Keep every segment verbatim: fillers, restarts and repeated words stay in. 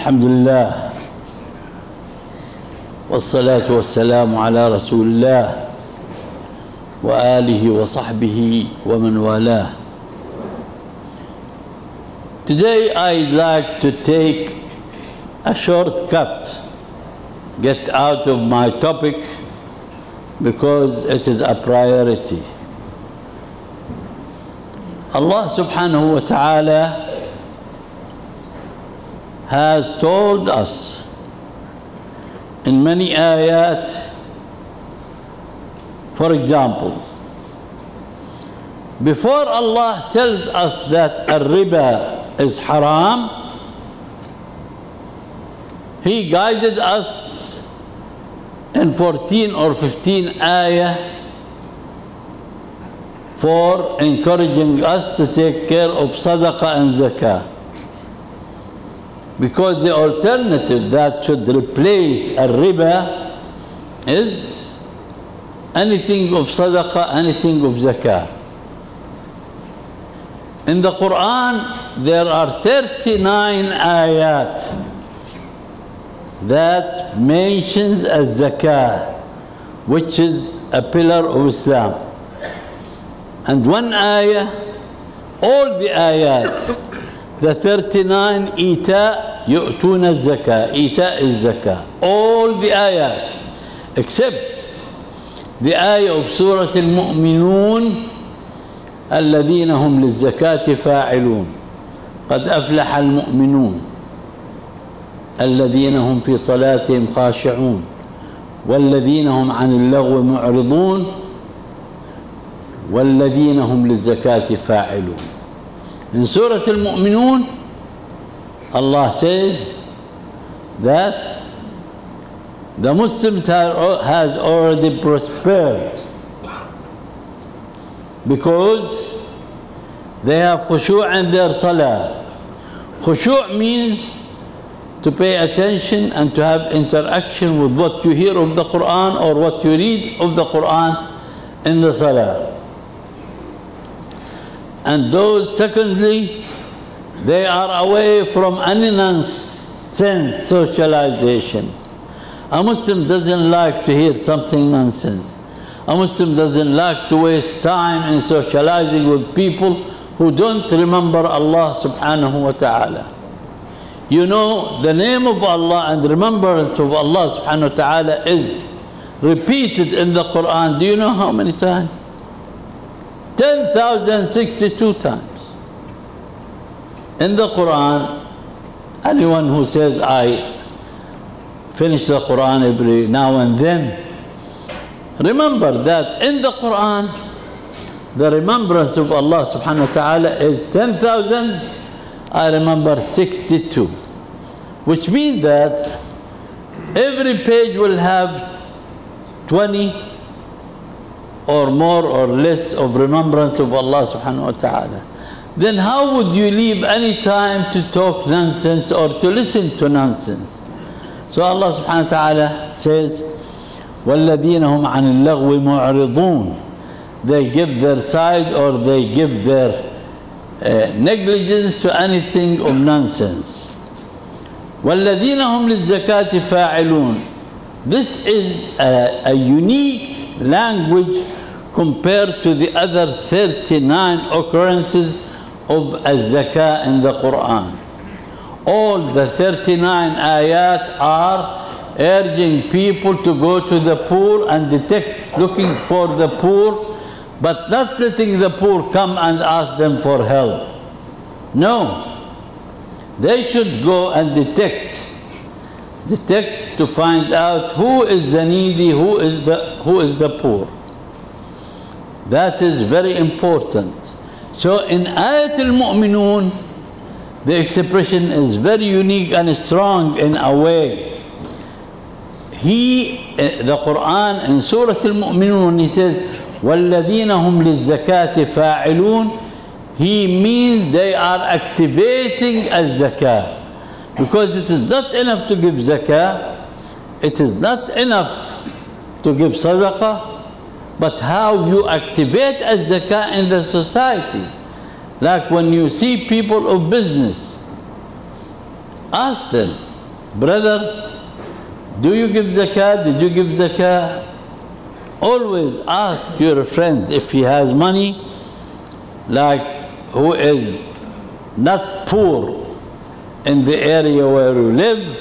الحمد لله والصلاة والسلام على رسول الله وآله وصحبه ومن والاه. Today I'd like to take a shortcut, get out of my topic because it is a priority. Allah subhanahu wa ta'ala has told us in many ayat, for example, before Allah tells us that al-riba is haram, He guided us in fourteen or fifteen ayah for encouraging us to take care of sadaqah and zakah. Because the alternative that should replace al-riba is anything of sadaqah, anything of zakah. In the Quran, there are thirty-nine ayat that mentions as zakah, which is a pillar of Islam. And one ayah, all the ayat, the thirty-nine, ita yu'tuna zakah, ita is zakah. All the ayat, except the ayah of Surah Al-Mu'minun, الذين هم للزكاة فاعلون قد أفلح المؤمنون الذين هم في صلاتهم خاشعون والذين هم عن اللغو معرضون والذين هم للزكاة فاعلون. In Surah Al-Mu'minun, Allah says that the Muslims has already prospered because they have khushu' in their salah. Khushu' means to pay attention and to have interaction with what you hear of the Quran or what you read of the Quran in the salah. And those, secondly, they are away from any nonsense socialization. A Muslim doesn't like to hear something nonsense. A Muslim doesn't like to waste time in socializing with people who don't remember Allah subhanahu wa ta'ala. You know, the name of Allah and remembrance of Allah subhanahu wa ta'ala is repeated in the Quran. Do you know how many times? ten thousand sixty-two times. In the Quran, anyone who says, I finish the Quran every now and then, remember that in the Quran, the remembrance of Allah subhanahu wa ta'ala is ten thousand, I remember sixty-two. Which means that every page will have twenty or more or less of remembrance of Allah subhanahu wa ta'ala. Then how would you leave any time to talk nonsense or to listen to nonsense? So Allah subhanahu wa ta'ala says, وَالَّذِينَ هُمْ عَنِ اللَّغْوِ مُعْرِضُونَ. They give their side or they give their uh, negligence to anything of nonsense. وَالَّذِينَ هُمْ لِلزَّكَاةِ فَاعِلُونَ. This is a, a unique language compared to the other thirty-nine occurrences of az-zakah in the Quran. All the thirty-nine ayat are urging people to go to the poor and detect, looking for the poor, but not letting the poor come and ask them for help. No. They should go and detect, detect to find out who is the needy, who is the, who is the poor. That is very important. So in Ayat al-Mu'minun, the expression is very unique and strong in a way. He, the Quran in Surah Al-Mu'minun, he says, وَالَّذِينَ هُمْ لِلزَّكَاةِ فَاعِلُونَ. He means they are activating az-zakah. Because it is not enough to give zakah, it is not enough to give sadaqah, but how you activate az-zakah in the society. Like when you see people of business, ask them, brother, do you give zakah? Did you give zakah? Always ask your friend if he has money, like who is not poor in the area where you live.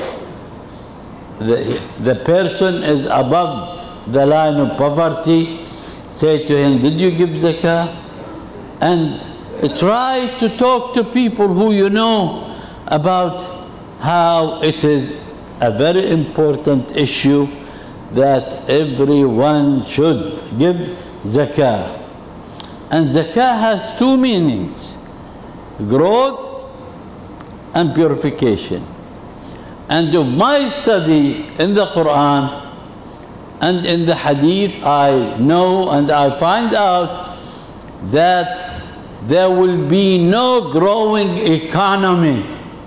The, the person is above the line of poverty. Say to him, did you give zakah? And try to talk to people who you know about how it is a very important issue that everyone should give zakah. And zakah has two meanings: growth and purification. And of my study in the Quran and in the Hadith, I know and I find out that there will be no growing economy.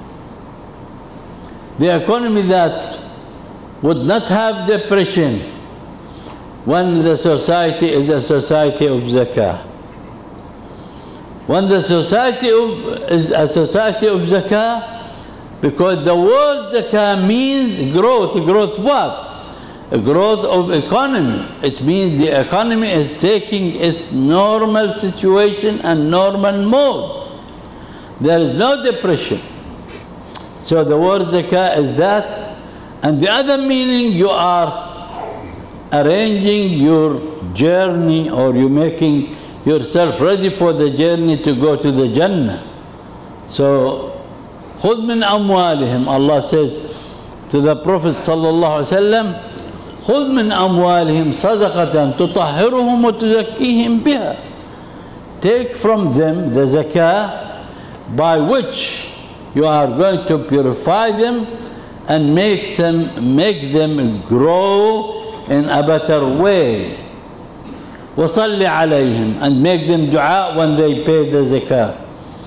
The economy that would not have depression when the society is a society of zakah. When the society of, is a society of zakah, because the word zakah means growth. Growth what? A growth of economy. It means the economy is taking its normal situation and normal mode. There is no depression. So the word zakah is that. And the other meaning, you are arranging your journey, or you're making yourself ready for the journey to go to the Jannah. So خذ من أموالهم, Allah says to the Prophet sallallahu alaihi wasallam, خذ من أموالهم صدقة تطهرهم وتزكيهم بها. Take from them the zakah by which you are going to purify them and make them make them grow in a better way. وصل عليهم, and make them dua when they pay the zakah.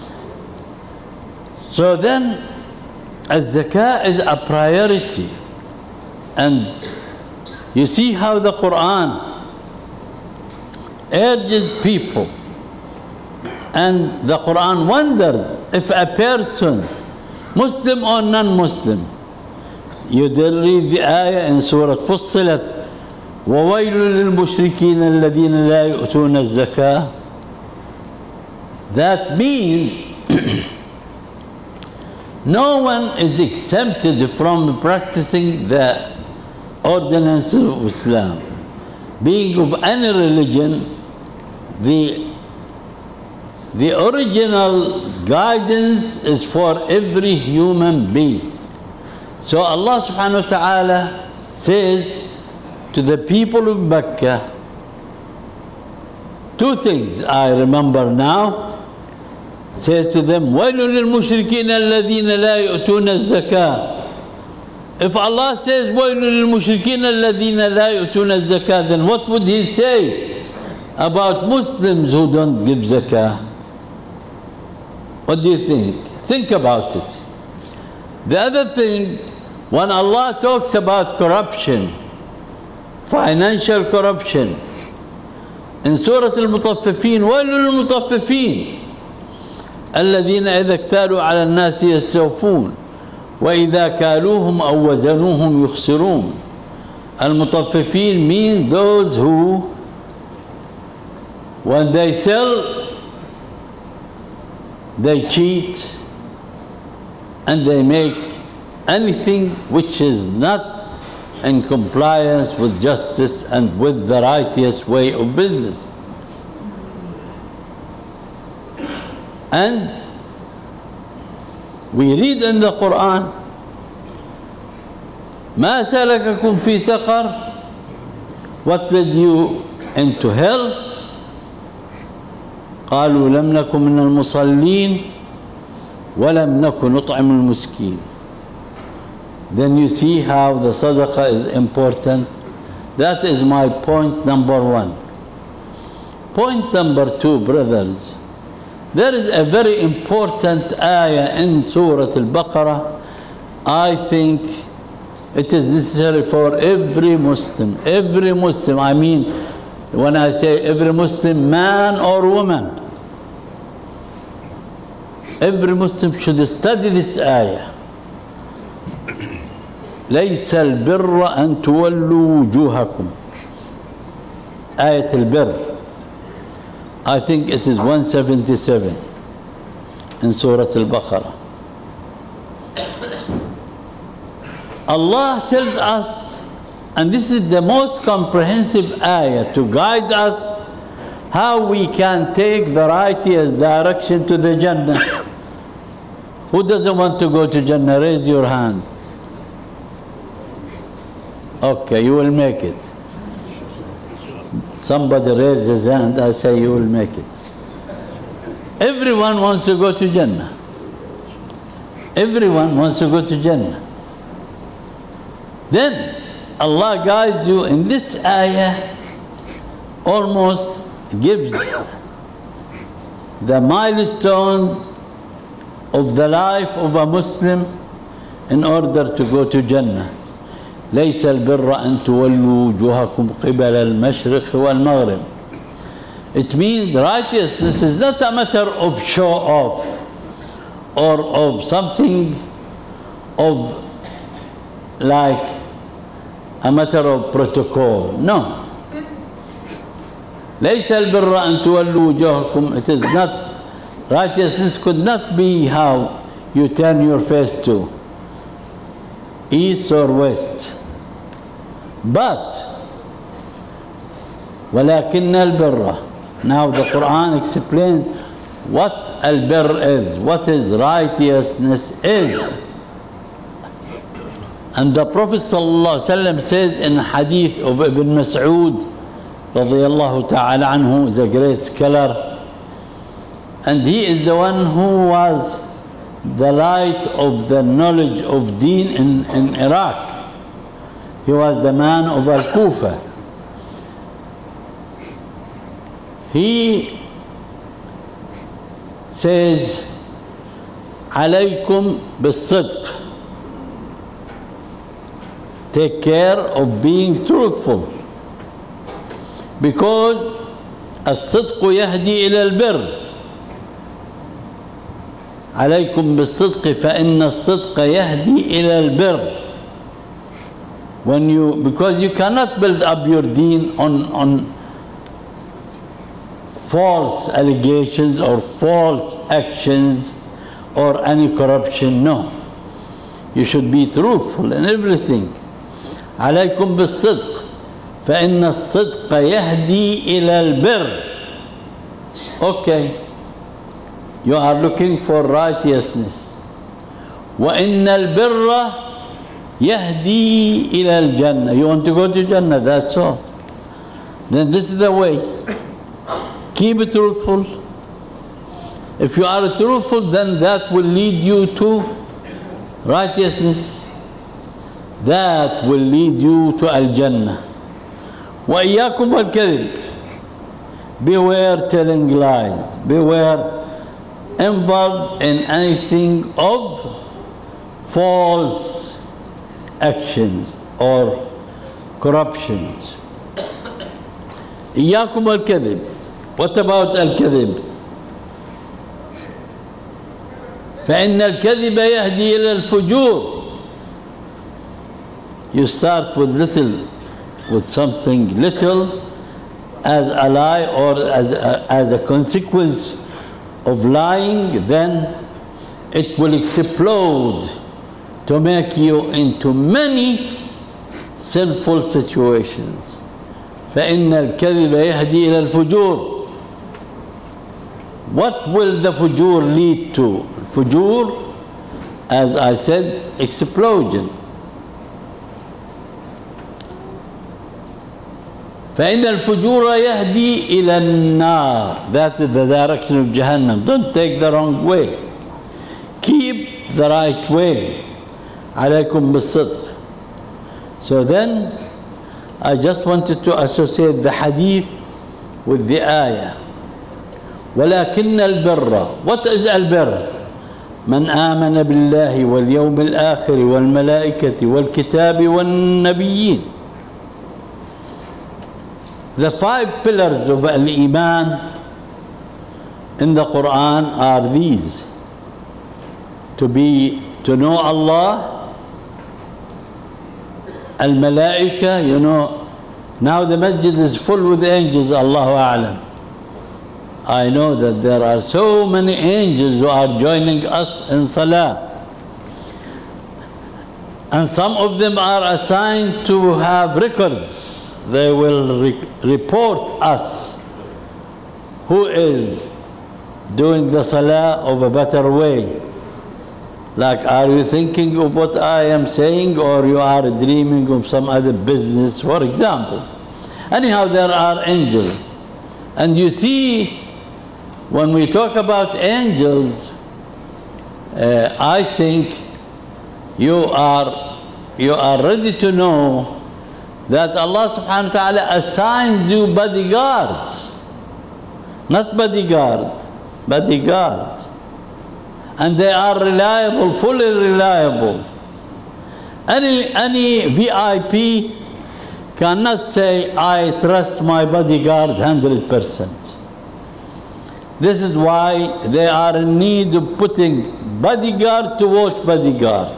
So then, as zakah is a priority, and you see how the Quran urges people, and the Quran wonders if a person, Muslim or non-Muslim, you did read the ayah in Surah Fussilat, وَوَيْلٌ لِلْمُشْرِكِينَ الَّذِينَ لَا يُؤْتُونَ الزَّكَاةَ. That means no one is exempted from practicing the ordinances of Islam. Being of any religion, the, the original guidance is for every human being. So Allah subhanahu wa ta'ala says to the people of Mecca, two things I remember now. Says to them, وَيْلٌ لِلْمُشْرِكِينَ الَّذِينَ لَا يُؤْتُونَ الزَّكَاةَ. If Allah says, وَيْلٌ لِلْمُشْرِكِينَ الَّذِينَ لَا يُؤْتُونَ الزَّكَاةَ, then what would He say about Muslims who don't give zakah? What do you think? Think about it. The other thing, when Allah talks about corruption, financial corruption, in Surah Al-Mutaffifin, وَيْلٌ لِلْمُطَفِّفِينَ الذين إذا اكتالوا على الناس يستوفون وإذا كالوهم أو وزنوهم يخسرون. المطففين means those who, when they sell, they cheat and they make anything which is not in compliance with justice and with the righteous way of business. And we read in the Quran, ما سلككم في سقر, what led you into hell? قالوا لم نكن من المصلين ولم نكن نطعم المسكين. Then you see how the sadaqah is important. That is my point number one. Point number two, brothers, there is a very important ayah in Surah Al-Baqarah. I think it is necessary for every Muslim, every Muslim, I mean, when I say every Muslim, man or woman, every Muslim should study this ayah. ليس البر أن تولوا وجوهكم. آية البر. I think it is one seventy-seven in Surah Al-Baqarah. Allah tells us, and this is the most comprehensive ayah to guide us how we can take the righteous direction to the Jannah. Who doesn't want to go to Jannah? Raise your hand. Okay, you will make it. Somebody raised his hand, I say you will make it. Everyone wants to go to Jannah. Everyone wants to go to Jannah. Then Allah guides you in this ayah, almost gives the milestones of the life of a Muslim in order to go to Jannah. ليس البر أن تولوا وجوهكم قبل المشرق والمغرب. It means righteousness is not a matter of show off or of something of like a matter of protocol. No. ليس البر أن تولوا وجوهكم. It is not, righteousness could not be how you turn your face to east or west. But ولكن البر. Now the Quran explains what al-birr is, what is righteousness is. And the Prophet ﷺ says in a hadith of Ibn Mas'ud radiyallahu ta'ala anhu, is a great scholar, and he is the one who was the light of the knowledge of deen in, in Iraq. He was the man of Al-Kufa. He says, عليكم بالصدق. Take care of being truthful. Because الصدق يهدي إلى البر. عليكم بالصدق فإن الصدق يهدي إلى البر. When you, because you cannot build up your deen on, on false allegations or false actions or any corruption. No. You should be truthful in everything. عليكم بالصدق فإن الصدق يهدي إلى البر. Okay. You are looking for righteousness. وإن البر يهدي إلى الجنة. You want to go to Jannah, that's all. Then this is the way. Keep it truthful. If you are truthful, then that will lead you to righteousness. That will lead you to Al-Jannah. وإياكم والكذب. Beware telling lies. Beware involved in anything of false actions or corruptions. إياكم والكذب. What about الكذب? فإن الكذب يهدي إلى الفجور. You start with little, with something little as a lie or as a, as a consequence of lying, then it will explode to make you into many sinful situations. فإن الكذب يهدي إلى الفجور. What will the fujur lead to? Fujur, as I said, explosion. فإن الفجور يهدي إلى النار. That is the direction of Jahannam. Don't take the wrong way. Keep the right way. عليكم بالصدق. So then, I just wanted to associate the hadith with the ayah. ولكن البر. What is البر? من آمن بالله واليوم الآخر والملائكة والكتاب والنبيين. The five pillars of Al-Iman in the Quran are these: to be, to know Allah, Al-Malaika, you know, now the masjid is full with angels, Allahu A'lam. I know that there are so many angels who are joining us in Salah. And some of them are assigned to have records. They will re report us who is doing the Salah of a better way. Like, are you thinking of what I am saying, or you are dreaming of some other business, for example? Anyhow, there are angels. And you see, when we talk about angels, uh, I think you are, you are ready to know that Allah subhanahu wa ta'ala assigns you bodyguards. Not bodyguard, bodyguard. And they are reliable, fully reliable. Any, any V I P cannot say, I trust my bodyguard one hundred percent. This is why they are in need of putting bodyguard to watch bodyguard.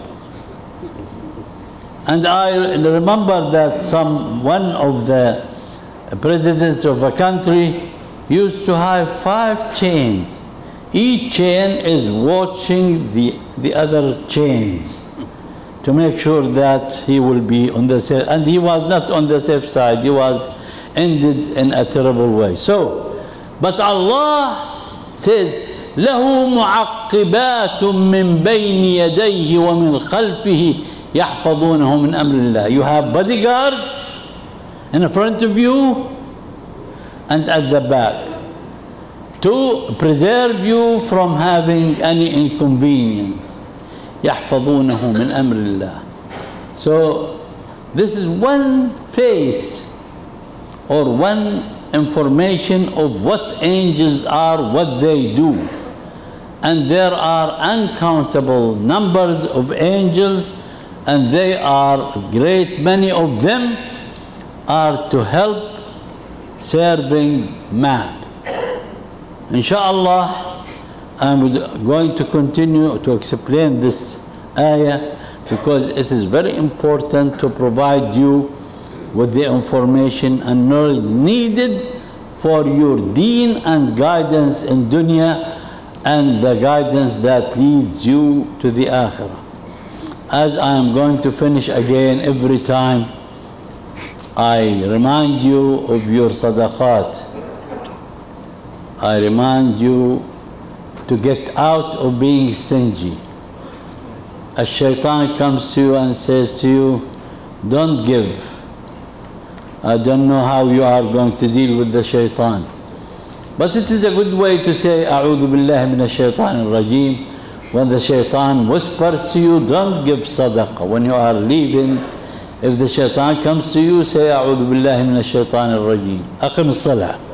And I remember that some, one of the presidents of a country used to have five chains. Each chain is watching the, the other chains to make sure that he will be on the safe. And he was not on the safe side, he was ended in a terrible way. So, but Allah says, لَهُ مُعَقِّبَاتٌ مِّن بَيْنِ يَدَيْهِ وَمِنْ خَلْفِهِ يَحْفَظُونَهُ مِنْ أَمْرِ اللَّهِ. You have bodyguard in front of you and at the back to preserve you from having any inconvenience. يَحْفَظُونَهُ مِنْ أَمْرِ اللَّهِ. So this is one face or one information of what angels are, what they do. And there are uncountable numbers of angels, and they are great many of them are to help serving man. Inshallah, I'm going to continue to explain this ayah because it is very important to provide you with the information and knowledge needed for your deen and guidance in dunya and the guidance that leads you to the akhirah. As I am going to finish again every time, I remind you of your sadaqat. I remind you to get out of being stingy. A shaitan comes to you and says to you, don't give. I don't know how you are going to deal with the shaitan. But it is a good way to say, A'udhu billahi minash shaitanir rajeem. When the shaitan whispers to you, don't give sadaqah. When you are leaving, if the shaitan comes to you, say, A'udhu billahi minash shaitanir rajeem. Aqim as-salah.